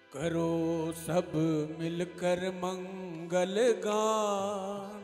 करो सब मिलकर मंगल गान,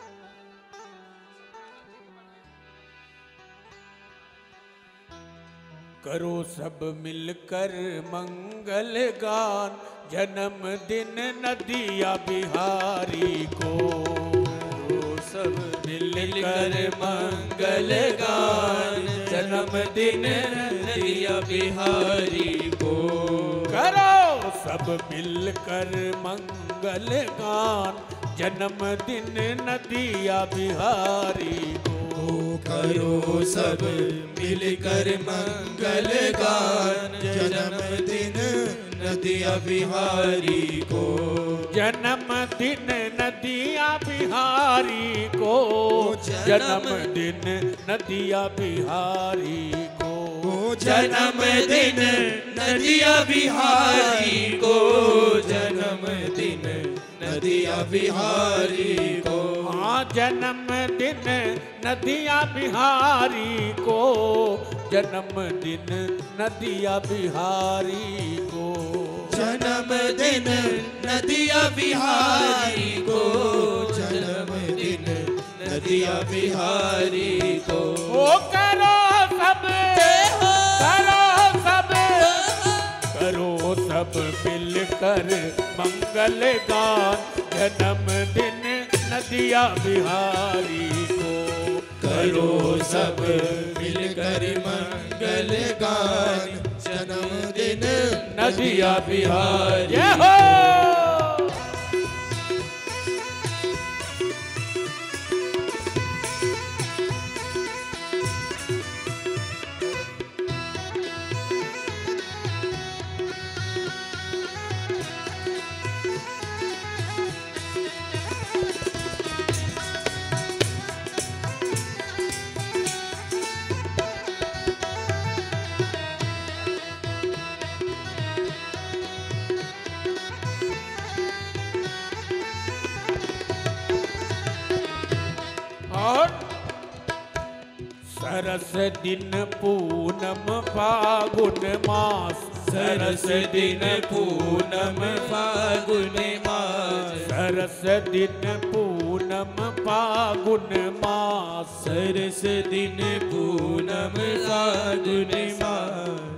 करो सब मिलकर मंगल गान, जन्मदिन नदिया बिहारी को। सब मिलकर मंगल गान, जन्मदिन नदिया बिहारी को। करो सब मिलकर मंगल गान, जन्मदिन नदिया बिहारी को। करो सब मिलकर मंगल गान, जन्मदिन नदिया बिहारी को। जन्मदिन नदिया बिहारी को, जन्मदिन नदिया बिहारी को। जन्मदिन नदिया बिहारी को, जन्मदिन नदिया बिहारी को। हाँ जन्मदिन नदिया बिहारी को, जन्मदिन नदिया बिहारी को। जन्मदिन नदिया बिहारी को, जन्मदिन नदिया बिहारी को। ओ करो सब, करो सब, करो सब मिलकर मंगल गान, जन्मदिन नदिया बिहारी को। करो सब मिलकर मंगल गान, जन्मदिन नदिया बिहारी हो। और सरस दिन पूनम फागुन मास, सरस दिन पूनम फागुन मास। सरस दिन पूनम फागुन मास। सरस दिन पूनम फागुन मास।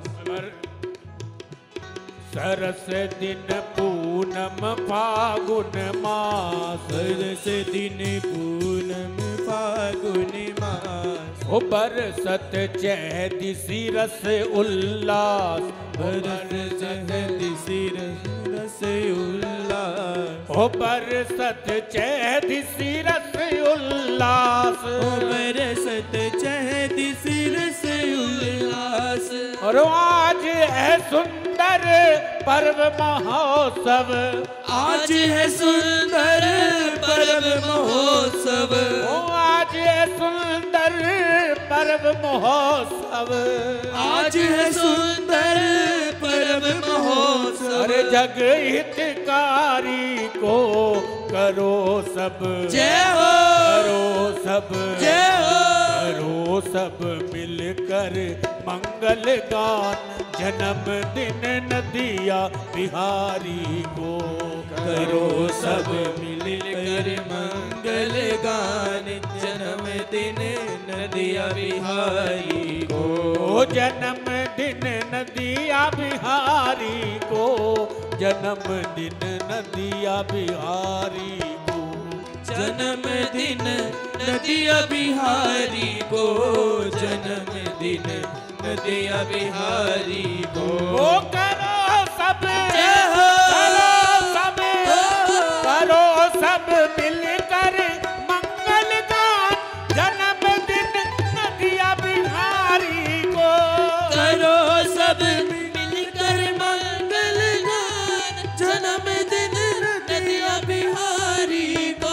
सरस दिन पूनम फागुन मास। सरस दिन पूनम फागुन मास। ओ बरसत चैत सिरस उल्लास, बरसत रस उल्लास। ओ बरसत चैत सिरस उल्लास। ओ बरसत चैत सिरस उल्लास। और आज है सुंदर पर्व महोत्सव, आज है सुंदर पर्व महोत्सव। ओ आज है सुंदर पर्व महोत्सव। आज है सुंदर पर्व महोत्सव। अरे जग हितकारी को करो सब, जय हो। करो सब, जय हो। करो सब मिलकर मंगल गान, जन्मदिन नदिया बिहारी को। करो सब मिलकर मंगल गान, जन्मदिन नदिया बिहारी को। जन्मदिन नदिया बिहारी को, जन्मदिन नदिया बिहारी को। जन्मदिन नदिया बिहारी को, जन्मदिन नदिया बिहारी को। ओ करो सब, करो सब, करो सब मिलकर मंगल गान, जन्मदिन नदिया बिहारी को। करो सब मिलकर मंगल गान, जन्मदिन नदिया बिहारी को।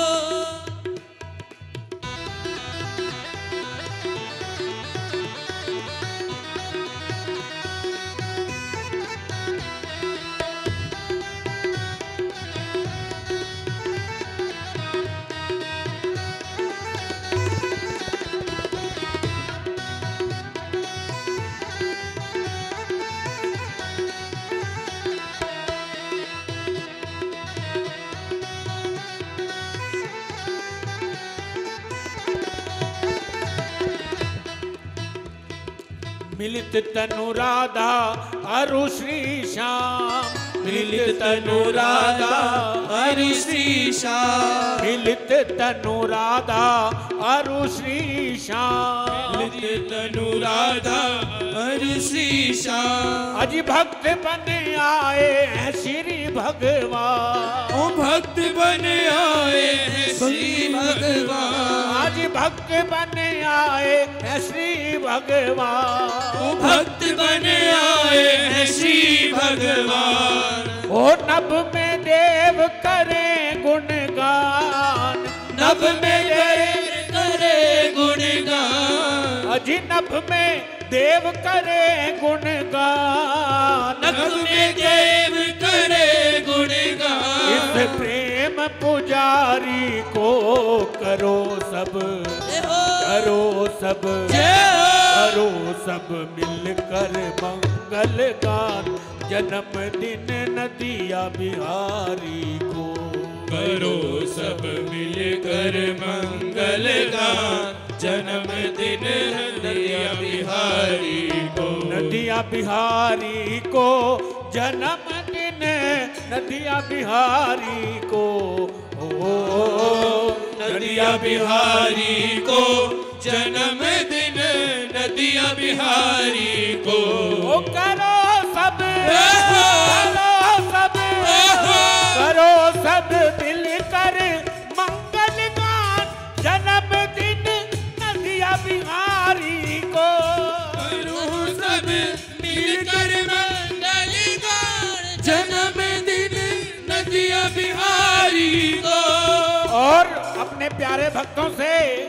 मिलित तनु राधा अरु श्री श्याम, मिलित तनु राधा अरु श्री श्याम, मिलित तनु राधा अरु श्री श्याम, मिलित तनु राधा अरु श्री श्याम। अज भक्त बन आए हैं श्री भगवान, ओ भक्त बन आए हैं श्री भगवान, आज भक्त बन आए हैं श्री भगवान, ओ भक्त बन आए हैं श्री भगवान। ओ नभ में देव करें गुणगान, नभ में देव करे गुणगान, अजी नभ में देव करे गुणगान, नभ में देव करे इस गुणगान। प्रेम पुजारी को करो सब, करो सब, जय हो। करो सब मिलकर मंगल गान, जन्मदिन नदिया बिहारी को, करो सब मिलकर मंगल गान, जन्मदिन नदिया बिहारी को, नदिया बिहारी को, जन्मदिन नदिया बिहारी को, ओ नदिया बिहारी को, जन्मदिन नदिया बिहारी को। ओ करो सब, करो सब, करो सब मिलकर मंगल गान, जन्मदिन नदिया बिहारी को, करो सब मिलकर मंगल गान, जन्मदिन नदिया बिहारी को। और अपने प्यारे भक्तों से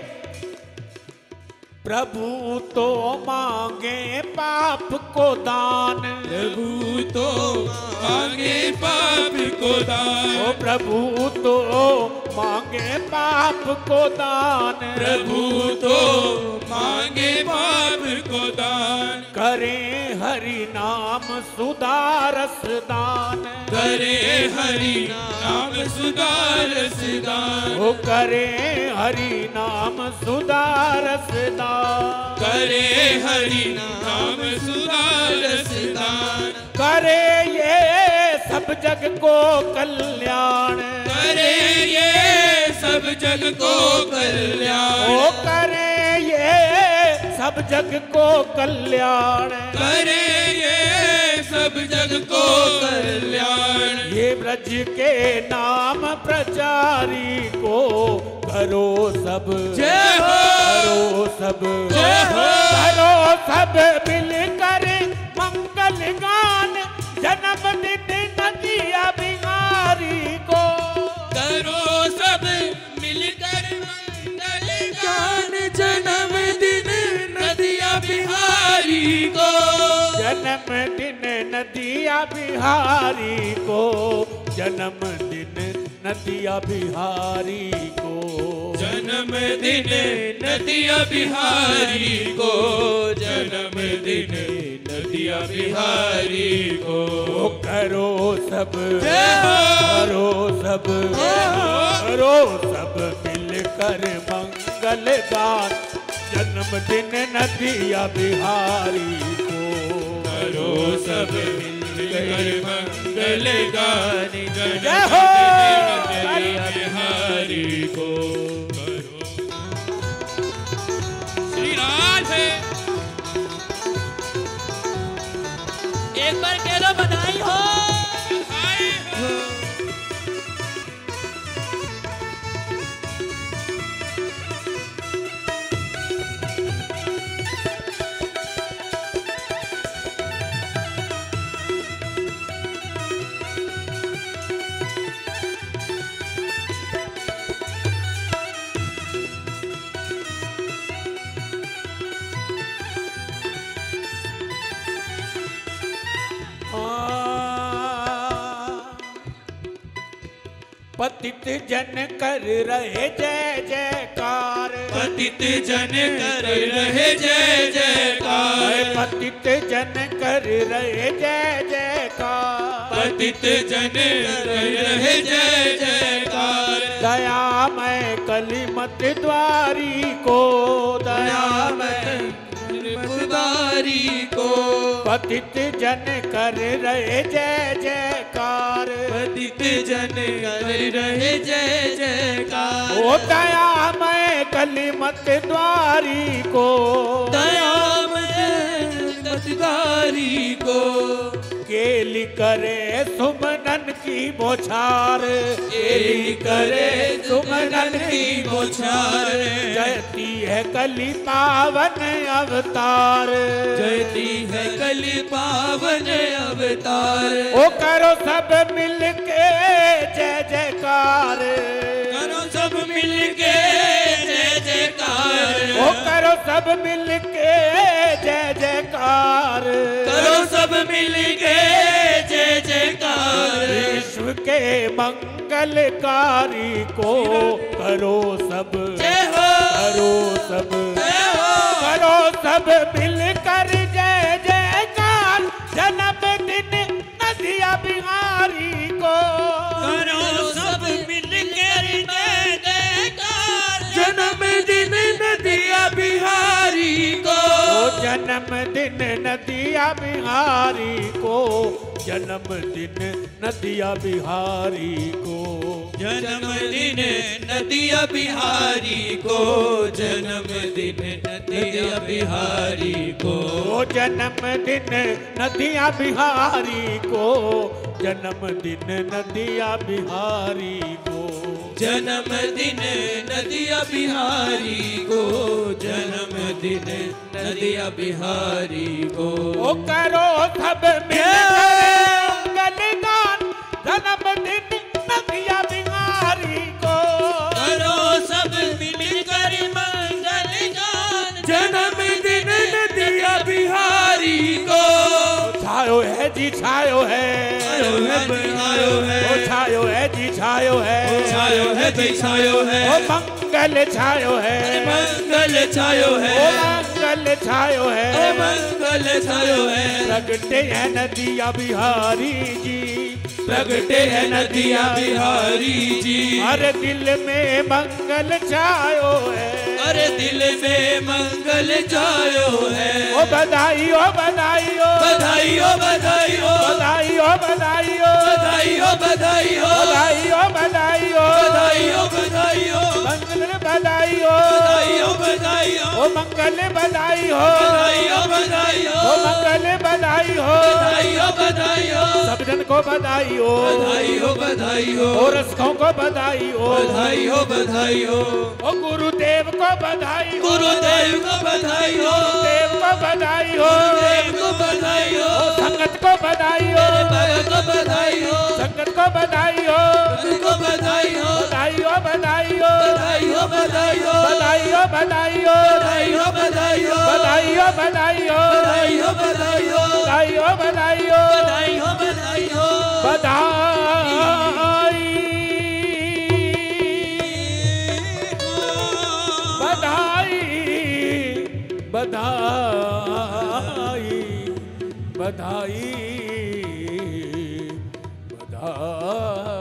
प्रभु तो मांगे पाप को दान, प्रभु तो मांगे पाप को दान, ओ प्रभु तो मांगे पाप को दान, प्रभु तो मांगे पाप को दान। करें हरि नाम सुधारस दान, करे हरि नाम सुधारस दान, ओ करें हरि नाम सुधारस दान, करे हरि नाम सुधारस दान, करे ये सब जग को कल्याण, करे ये सब जग को कल्याण, ओ करे ये सब जग को कल्याण, करे ये सब जग को कल्याण। ये ब्रज के नाम प्रचारी को करो सब, जय हो। करो सब, जय हो। करो सब मिलकर मंगल गान, जन्मदिन नदिया बिहारी को, करो सब मिलकर मंगल गान, जन्मदिन नदिया बिहारी को, जन्मदिन नदिया बिहारी को, जन्मदिन नदिया बिहारी को, जन्मदिन नदिया बिहारी को, जन्मदिन नदिया बिहारी को। ओ करो सब, जय हो। करो सब, जय हो। करो सब मिलकर मंगल गान, जन्मदिन नदिया बिहारी को, करो सब मिलकर मंगल गान, जय हो। जन्मदिन नदिया बिहारी को। श्री राधे। एक बार कह दो बधाई हो। बधाई हो। पतित जन कर रहे जय जयकार, पतित जन कर रहे जय जयकार, पतित जन कर रहे जय जयकार, पतित जन कर रहे जय जयकार। दयामय कलिमत द्वारी को, दयामय दयामय मझदारी को। पतित जन कर रहे जय जयकार, पतित जन कर रहे जय जयकार। ओ दयामय कलिमत द्वारी को, दयामय मझदारी को। केली करे सुमनन की बौछार, केली करे सुमनन की बौछार। जयती है कली पावन अवतार, जयती है कली पावन अवतार। ओ करो सब मिलके जय जयकार, करो सब मिलके जय जयकार। ओ करो सब मिलके जय जयकार, करो सब मिलके जय जयकार। विश्व के मंगलकारी को करो सब, जय हो, करो सब, जय हो। करो सब मिलकर जय जयकार। जन्मदिन नदिया बिहारी को, करो सब मिलकर जय जयकार। जन्मदिन नदिया बिहारी को। जन्मदिन नदिया बिहारी को, जन्मदिन नदिया बिहारी को, जन्मदिन नदिया बिहारी को। जन्मदिन नदिया बिहारी को। जन्मदिन नदिया बिहारी को, जन्मदिन नदिया बिहारी को, जन्मदिन नदिया बिहारी को। जन्मदिन नदिया बिहारी को। ओ करो सब मिलकर मंगलगान। जन्मदिन नदिया बिहारी को, करो सब मिलकर मंगलगान। जन्मदिन नदिया बिहारी को। छायो है जी छायो है, छायो है, ओ छायो है जी छायो है, छायो है जी छायो है। ओ मंगल छायो है, मंगल छायो है, ओ मंगल छायो है, मंगल छायो है। प्रगटे है नदिया बिहारी जी, प्रगटे है नदिया बिहारी जी। हर दिल में मंगल छायो है, अरे दिल में मंगल छायो है। ओ बधाई ओ बधाई ओ बधाई हो, बधाई हो, बधाई ओ बधाई ओ बधाई हो, बधाई हो, बधाई ओ बधाई ओ बधाई हो, बधाई हो, मंगल बधाई ओ बधाई हो, बधाई हो, ओ मंगल बधाई हो, बधाई हो, बधाई हो, ओ मंगल बधाई हो, बधाई हो, बधाई हो, सब जन को बधाई हो, बधाई हो, बधाई हो, और रसिकों को बधाई हो, बधाई हो, बधाई हो, ओ गुरुदेव को बधाई हो, गुरुदेव को बधाई हो, गुरुदेव को बधाई हो, गुरुदेव को बधाई हो, संगत को बधाई हो, भगत को बधाई हो, संगत को बधाई हो, भगत को बधाई हो, बधाई हो बधाई हो, बधाई हो, बधाई हो, बधाई हो बधाई हो, बधाई हो, बधाई हो, बधाई हो बधाई हो, बधाई हो, बधाई हो, बधाई हो बधाई हो, बधाई हो, बधाई हो, बधाई बधाई बधाई बधाई बधाई